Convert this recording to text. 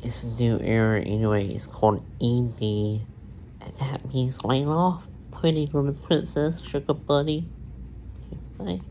It's a new era anyway. It's called ED. And that means lay off. Pretty little princess, sugar buddy. Bye.